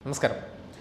നമസ്കാരം.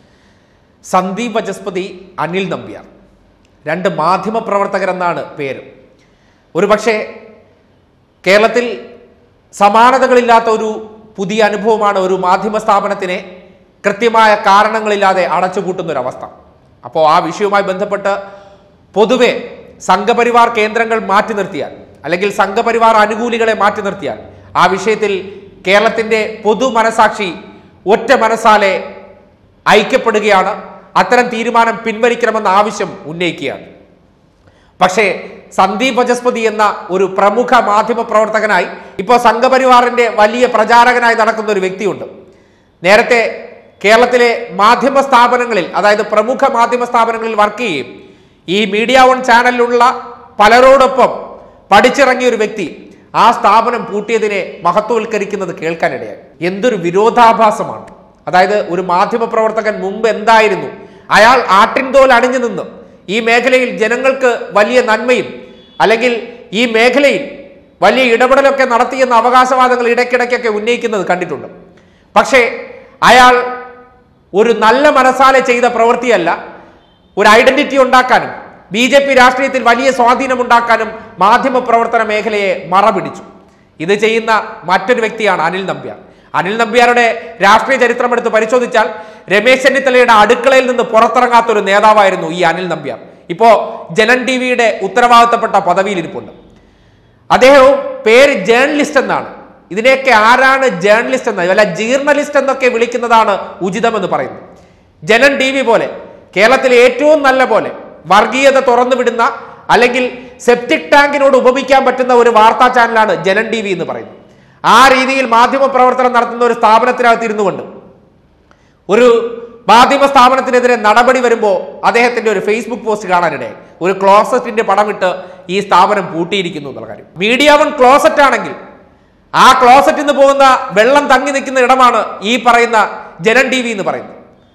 സന്ദീപ് വചസ്പതി, അനിൽ നമ്പ്യാർ, രണ്ട് മാധ്യമ പ്രവർത്തകരെന്നാണ് പേര്. ഒരുപക്ഷെ കേരളത്തിൽ സമാനതകളില്ലാത്ത ഒരു പുതിയ അനുഭവമാണ് ഒരു മാധ്യമ സ്ഥാപനത്തിനെ കൃത്യമായ കാരണങ്ങളില്ലാതെ അടച്ചുപൂട്ടുന്നൊരവസ്ഥ. അപ്പോൾ ആ വിഷയവുമായി ബന്ധപ്പെട്ട് പൊതുവെ സംഘപരിവാർ കേന്ദ്രങ്ങൾ മാറ്റി നിർത്തിയാൽ, അല്ലെങ്കിൽ സംഘപരിവാർ അനുകൂലികളെ മാറ്റി നിർത്തിയാൽ, ആ വിഷയത്തിൽ കേരളത്തിൻ്റെ പൊതു മനസാക്ഷി ഒറ്റ മനസ്സാലെ ഐക്യപ്പെടുകയാണ്. അത്തരം തീരുമാനം പിൻവലിക്കണമെന്ന ആവശ്യം ഉന്നയിക്കുകയാണ്. പക്ഷേ സന്ദീപ് വചസ്പതി എന്ന ഒരു പ്രമുഖ മാധ്യമ പ്രവർത്തകനായി ഇപ്പോൾ സംഘപരിവാറിന്റെ വലിയ പ്രചാരകനായി നടക്കുന്ന ഒരു വ്യക്തിയുണ്ട്. നേരത്തെ കേരളത്തിലെ മാധ്യമ സ്ഥാപനങ്ങളിൽ, അതായത് പ്രമുഖ മാധ്യമ സ്ഥാപനങ്ങളിൽ വർക്ക് ചെയ്യുകയും ഈ മീഡിയ വൺ ചാനലിലുള്ള പലരോടൊപ്പം പഠിച്ചിറങ്ങിയ ഒരു വ്യക്തി ആ സ്ഥാപനം പൂട്ടിയതിനെ മഹത്വവൽക്കരിക്കുന്നത് കേൾക്കാനിടയായി. എന്തൊരു വിരോധാഭാസമാണ്! അതായത് ഒരു മാധ്യമ പ്രവർത്തകൻ മുമ്പ് എന്തായിരുന്നു, അയാൾ ആട്ടിൻതോൽ അണിഞ്ഞു നിന്ന് ഈ മേഖലയിൽ ജനങ്ങൾക്ക് വലിയ നന്മയും അല്ലെങ്കിൽ ഈ മേഖലയിൽ വലിയ ഇടപെടലൊക്കെ നടത്തിയെന്ന അവകാശവാദങ്ങൾ ഇടയ്ക്കിടയ്ക്കൊക്കെ ഉന്നയിക്കുന്നത് കണ്ടിട്ടുണ്ട്. പക്ഷേ അയാൾ ഒരു നല്ല മനസ്സാലെ ചെയ്ത പ്രവൃത്തിയല്ല. ഒരു ഐഡന്റിറ്റി ഉണ്ടാക്കാനും BJP രാഷ്ട്രീയത്തിൽ വലിയ സ്വാധീനമുണ്ടാക്കാനും മാധ്യമ പ്രവർത്തന മേഖലയെ മറപിടിച്ചു. ഇത് ചെയ്യുന്ന മറ്റൊരു വ്യക്തിയാണ് അനിൽ നമ്പ്യാർ. അനിൽ നമ്പ്യാരുടെ രാഷ്ട്രീയ ചരിത്രം എടുത്ത് പരിശോധിച്ചാൽ രമേശ് ചെന്നിത്തലയുടെ അടുക്കളയിൽ നിന്ന് പുറത്തിറങ്ങാത്തൊരു നേതാവായിരുന്നു ഈ അനിൽ നമ്പ്യാർ. ഇപ്പോ ജനൻ ടിവിയുടെ ഉത്തരവാദിത്തപ്പെട്ട പദവിയിൽ ഇരിപ്പുണ്ട്. അദ്ദേഹവും പേര് ജേർണലിസ്റ്റ് എന്നാണ്. ഇതിനെയൊക്കെ ആരാണ് ജേർണലിസ്റ്റ് എന്ന്, അല്ല ജീർണലിസ്റ്റ് എന്നൊക്കെ വിളിക്കുന്നതാണ് ഉചിതമെന്ന് പറയുന്നു. ജനൻ TV പോലെ കേരളത്തിലെ ഏറ്റവും നല്ല പോലെ വർഗീയത തുറന്നുവിടുന്ന, അല്ലെങ്കിൽ സെപ്റ്റിക് ടാങ്കിനോട് ഉപമിക്കാൻ പറ്റുന്ന ഒരു വാർത്താ ചാനലാണ് ജനൻ TV എന്ന് പറയുന്നത്. ആ രീതിയിൽ മാധ്യമ പ്രവർത്തനം നടത്തുന്ന ഒരു സ്ഥാപനത്തിനകത്ത് ഇരുന്നു കൊണ്ട് ഒരു മാധ്യമ സ്ഥാപനത്തിനെതിരെ നടപടി വരുമ്പോൾ അദ്ദേഹത്തിന്റെ ഒരു ഫേസ്ബുക്ക് പോസ്റ്റ് കാണാനിടയായി. ഒരു ക്ലോസറ്റിന്റെ പടമിട്ട് ഈ സ്ഥാപനം പൂട്ടിയിരിക്കുന്നു എന്നുള്ള കാര്യം. മീഡിയ വൺ ക്ലോസറ്റ് ആണെങ്കിൽ ആ ക്ലോസറ്റിൽ നിന്ന് പോകുന്ന വെള്ളം തങ്ങി നിൽക്കുന്ന ഇടമാണ് ഈ പറയുന്ന ജനൻ TV എന്ന് പറയുന്നത്.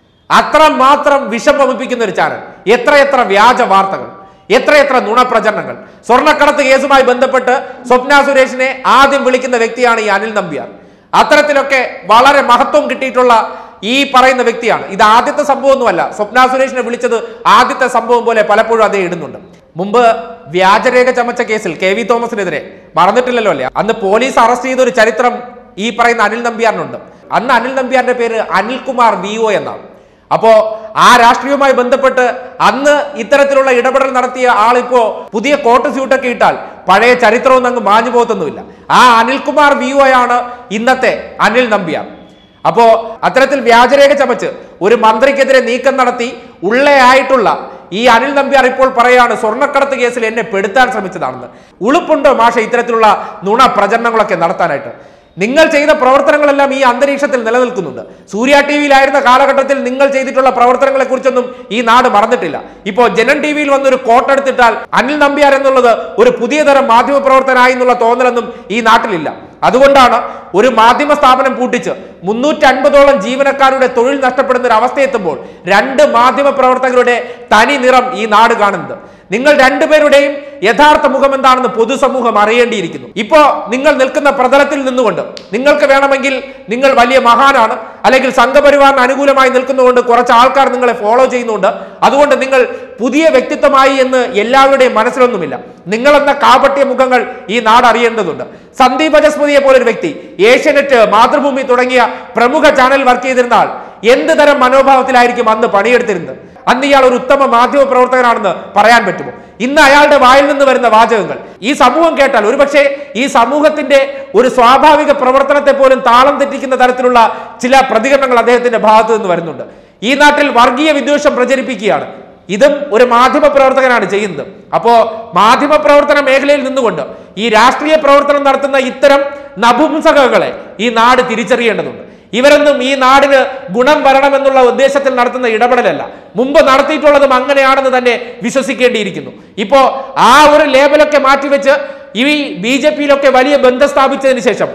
അത്രമാത്രം വിഷം വമിപ്പിക്കുന്ന ഒരു ചാനൽ. എത്രയെത്ര വ്യാജ വാർത്തകൾ, എത്രയെത്ര നുണപ്രചരണങ്ങൾ. സ്വർണ്ണക്കടത്ത് കേസുമായി ബന്ധപ്പെട്ട് സ്വപ്ന സുരേഷിനെ ആദ്യം വിളിക്കുന്ന വ്യക്തിയാണ് ഈ അനിൽ നമ്പ്യാർ. അത്തരത്തിലൊക്കെ വളരെ മഹത്വം കിട്ടിയിട്ടുള്ള ഈ പറയുന്ന വ്യക്തിയാണ്. ഇത് ആദ്യത്തെ സംഭവമൊന്നുമല്ല. സ്വപ്ന സുരേഷിനെ വിളിച്ചത് ആദ്യത്തെ സംഭവം പോലെ പലപ്പോഴും അതേ ഇടുന്നുണ്ട്. മുമ്പ് വ്യാജരേഖ ചമച്ച കേസിൽ KV തോമസിനെതിരെ മറന്നിട്ടില്ലല്ലോ അല്ലേ, അന്ന് പോലീസ് അറസ്റ്റ് ചെയ്ത ഒരു ചരിത്രം ഈ പറയുന്ന അനിൽ നമ്പ്യാറിനുണ്ട്. അന്ന് അനിൽ നമ്പ്യാറിന്റെ പേര് അനിൽകുമാർ VO എന്നാണ്. അപ്പോ ആ രാഷ്ട്രീയവുമായി ബന്ധപ്പെട്ട് അന്ന് ഇത്തരത്തിലുള്ള ഇടപെടൽ നടത്തിയ ആളിപ്പോ പുതിയ കോട്ട് സ്യൂട്ടൊക്കെ ഇട്ടാൽ പഴയ ചരിത്രമൊന്നും അങ്ങ് മാഞ്ഞു പോകത്തൊന്നുമില്ല. ആ അനിൽകുമാർ VO ആണ് ഇന്നത്തെ അനിൽ നമ്പ്യാർ. അപ്പോ അത്തരത്തിൽ വ്യാജരേഖ ചമച്ച് ഒരു മന്ത്രിക്കെതിരെ നീക്കം നടത്തി ഉള്ളയായിട്ടുള്ള ഈ അനിൽ നമ്പ്യാർ ഇപ്പോൾ പറയാണ് സ്വർണ്ണക്കടത്ത് കേസിൽ എന്നെ പെടുത്താൻ ശ്രമിച്ചതാണെന്ന്. ഉളുപ്പുണ്ടോ മാഷ ഇത്തരത്തിലുള്ള നുണ പ്രചരണങ്ങളൊക്കെ നടത്താനായിട്ട്? നിങ്ങൾ ചെയ്ത പ്രവർത്തനങ്ങളെല്ലാം ഈ അന്തരീക്ഷത്തിൽ നിലനിൽക്കുന്നുണ്ട്. സൂര്യ TVയിലായിരുന്ന കാലഘട്ടത്തിൽ നിങ്ങൾ ചെയ്തിട്ടുള്ള പ്രവർത്തനങ്ങളെ കുറിച്ചൊന്നും ഈ നാട് മറന്നിട്ടില്ല. ഇപ്പോൾ ജനൻ TVയിൽ വന്നൊരു കോട്ടെടുത്തിട്ടാൽ അനിൽ നമ്പ്യാർ എന്നുള്ളത് ഒരു പുതിയ തരം മാധ്യമ പ്രവർത്തനായി എന്നുള്ള തോന്നലൊന്നും ഈ നാട്ടിലില്ല. അതുകൊണ്ടാണ് ഒരു മാധ്യമ സ്ഥാപനം പൂട്ടിച്ച് 350ഓളം ജീവനക്കാരുടെ തൊഴിൽ നഷ്ടപ്പെടുന്ന ഒരു അവസ്ഥയെത്തുമ്പോൾ രണ്ട് മാധ്യമ പ്രവർത്തകരുടെ തനി നിറം ഈ നാട് കാണുന്നത്. നിങ്ങൾ രണ്ടുപേരുടെയും യഥാർത്ഥ മുഖം എന്താണെന്ന് പൊതുസമൂഹം അറിയേണ്ടിയിരിക്കുന്നു. ഇപ്പോ നിങ്ങൾ നിൽക്കുന്ന പ്രതലത്തിൽ നിന്നുകൊണ്ട് നിങ്ങൾക്ക് വേണമെങ്കിൽ നിങ്ങൾ വലിയ മഹാനാണ്, അല്ലെങ്കിൽ സംഘപരിവാറിന് അനുകൂലമായി നിൽക്കുന്നതുകൊണ്ട് കുറച്ച് ആൾക്കാർ നിങ്ങളെ ഫോളോ ചെയ്യുന്നുണ്ട്, അതുകൊണ്ട് നിങ്ങൾ പുതിയ വ്യക്തിത്വമായി എന്ന് എല്ലാവരുടെയും മനസ്സിലൊന്നുമില്ല. നിങ്ങളെന്ന കാപട്യ മുഖങ്ങൾ ഈ നാട് അറിയേണ്ടതുണ്ട്. സന്ദീപ് വചസ്പതിയെ പോലൊരു വ്യക്തി ഏഷ്യാനെറ്റ്, മാതൃഭൂമി തുടങ്ങിയ പ്രമുഖ ചാനൽ വർക്ക് ചെയ്തിരുന്നാൽ എന്ത് തരം മനോഭാവത്തിലായിരിക്കും അന്ന് പണിയെടുത്തിരുന്നത്? അന്ന് ഇയാൾ ഒരു ഉത്തമ മാധ്യമ പ്രവർത്തകനാണെന്ന് പറയാൻ പറ്റുമോ? ഇന്ന് അയാളുടെ വായിൽ നിന്ന് വരുന്ന വാചകങ്ങൾ ഈ സമൂഹം കേട്ടാൽ ഒരുപക്ഷെ ഈ സമൂഹത്തിന്റെ ഒരു സ്വാഭാവിക പ്രവർത്തനത്തെ പോലും താളം തെറ്റിക്കുന്ന തരത്തിലുള്ള ചില പ്രതികരണങ്ങൾ അദ്ദേഹത്തിന്റെ ഭാഗത്ത് നിന്ന് വരുന്നുണ്ട്. ഈ നാട്ടിൽ വർഗീയ വിദ്വേഷം പ്രചരിപ്പിക്കുകയാണ്. ഇതും ഒരു മാധ്യമ പ്രവർത്തകനാണ് ചെയ്യുന്നത്. അപ്പോ മാധ്യമ പ്രവർത്തന മേഖലയിൽ നിന്നുകൊണ്ട് ഈ രാഷ്ട്രീയ പ്രവർത്തനം നടത്തുന്ന ഇത്തരം നപുംസകങ്ങളെ ഈ നാട് തിരിച്ചറിയേണ്ടതുണ്ട്. ഇവരൊന്നും ഈ നാടിന് ഗുണം വരണമെന്നുള്ള ഉദ്ദേശത്തിൽ നടത്തുന്ന ഇടപെടലല്ല. മുമ്പ് നടത്തിയിട്ടുള്ളതും അങ്ങനെയാണെന്ന് തന്നെ വിശ്വസിക്കേണ്ടിയിരിക്കുന്നു. ഇപ്പോ ആ ഒരു ലേബലൊക്കെ മാറ്റിവെച്ച് ഈ BJPയിലൊക്കെ വലിയ ബന്ധം സ്ഥാപിച്ചതിന് ശേഷം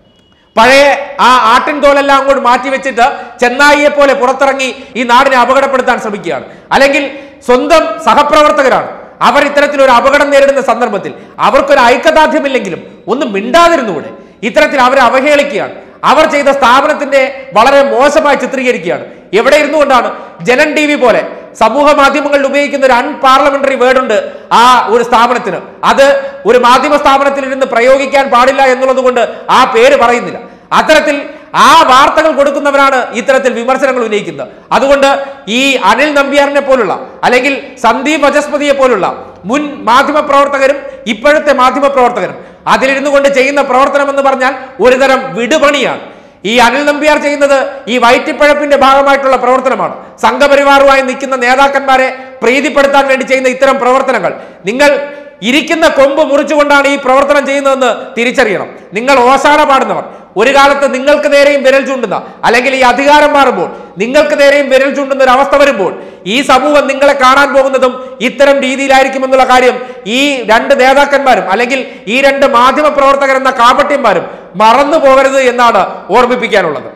പഴയ ആ ആട്ടിൻതോലെല്ലാം അങ്ങോട്ട് മാറ്റിവെച്ചിട്ട് ചെന്നായിയെ പോലെ പുറത്തിറങ്ങി ഈ നാടിനെ അപകടപ്പെടുത്താൻ ശ്രമിക്കുകയാണ്. അല്ലെങ്കിൽ സ്വന്തം സഹപ്രവർത്തകരാണ് അവർ ഇത്തരത്തിലൊരു അപകടം നേരിടുന്ന സന്ദർഭത്തിൽ അവർക്കൊരു ഐക്യദാർഢ്യമില്ലെങ്കിലും ഒന്നും മിണ്ടാതിരുന്നുകൂടെ? ഇത്തരത്തിൽ അവരെ അവഹേളിക്കുകയാണ്. അവർ ചെയ്ത സ്ഥാപനത്തിന്റെ വളരെ മോശമായി ചിത്രീകരിക്കുകയാണ്. എവിടെ ഇരുന്നു കൊണ്ടാണ്? ജനൻ TV പോലെ സമൂഹ മാധ്യമങ്ങളിൽ ഉപയോഗിക്കുന്ന ഒരു അൺപാർലമെന്ററി വേർഡ് ഉണ്ട് ആ ഒരു സ്ഥാപനത്തിന്. അത് ഒരു മാധ്യമ സ്ഥാപനത്തിൽ ഇരുന്ന് പ്രയോഗിക്കാൻ പാടില്ല എന്നുള്ളത് കൊണ്ട് ആ പേര് പറയുന്നില്ല. അത്തരത്തിൽ ആ വാർത്തകൾ കൊടുക്കുന്നവരാണ് ഇത്തരത്തിൽ വിമർശനങ്ങൾ ഉന്നയിക്കുന്നത്. അതുകൊണ്ട് ഈ അനിൽ നമ്പ്യാറിനെ പോലുള്ള അല്ലെങ്കിൽ സന്ദീപ് വചസ്പതിയെ പോലുള്ള മുൻ മാധ്യമ പ്രവർത്തകരും ഇപ്പോഴത്തെ മാധ്യമ പ്രവർത്തകരും അതിലിരുന്നു കൊണ്ട് ചെയ്യുന്ന പ്രവർത്തനം എന്ന് പറഞ്ഞാൽ ഒരുതരം വിടുപണിയാണ്. ഈ അനിൽ നമ്പ്യാർ ചെയ്യുന്നത് ഈ വയറ്റിപ്പഴപ്പിന്റെ ഭാഗമായിട്ടുള്ള പ്രവർത്തനമാണ്. സംഘപരിവാറുമായി നിൽക്കുന്ന നേതാക്കന്മാരെ പ്രീതിപ്പെടുത്താൻ വേണ്ടി ചെയ്യുന്ന ഇത്തരം പ്രവർത്തനങ്ങൾ നിങ്ങൾ ഇരിക്കുന്ന കൊമ്പ് മുറിച്ചുകൊണ്ടാണ് ഈ പ്രവർത്തനം ചെയ്യുന്നതെന്ന് തിരിച്ചറിയണം. നിങ്ങൾ ഓശാന പാടുന്നവർ, ഒരു കാലത്ത് നിങ്ങൾക്ക് നേരെയും വിരൽ ചൂണ്ടുന്ന അല്ലെങ്കിൽ ഈ അധികാരം മാറുമ്പോൾ നിങ്ങൾക്ക് നേരെയും വിരൽ ചൂണ്ടുന്ന ഒരു അവസ്ഥ വരുമ്പോൾ ഈ സമൂഹം നിങ്ങളെ കാണാൻ പോകുന്നതും ഇത്തരം രീതിയിലായിരിക്കുമെന്നുള്ള കാര്യം ഈ രണ്ട് നേതാക്കന്മാരും അല്ലെങ്കിൽ ഈ രണ്ട് മാധ്യമ പ്രവർത്തകരെന്ന കാപട്യന്മാരും മറന്നു പോകരുത് എന്നാണ് ഓർമ്മിപ്പിക്കാനുള്ളത്.